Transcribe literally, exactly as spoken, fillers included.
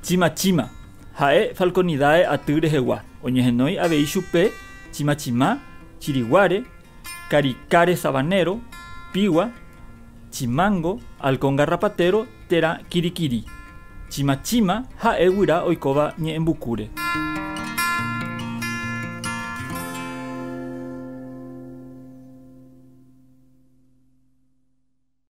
Chimachima. Ha'e falconidae aty rehegua. Oñehenói avei chupe chimachima, chiriguare, caricare sabanero, pigua, chimango, halcón garrapatero, tera kirikiri. Chimachima ha'e guyra oikóva ñe'ẽmbukúre.